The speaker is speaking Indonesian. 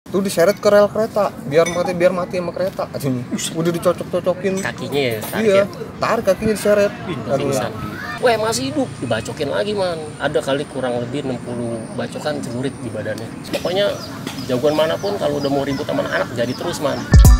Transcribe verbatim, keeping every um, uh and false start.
tuh diseret ke rel kereta biar mati biar mati sama kereta. Udah dicocok-cocokin kakinya ya, tarik iya ya. tarik kakinya diseret. Pingsan. Weh masih hidup, dibacokin lagi man. Ada kali kurang lebih enam puluh bacokan celurit di badannya. Pokoknya jagoan manapun kalau udah mau ribut sama anak jadi terus man.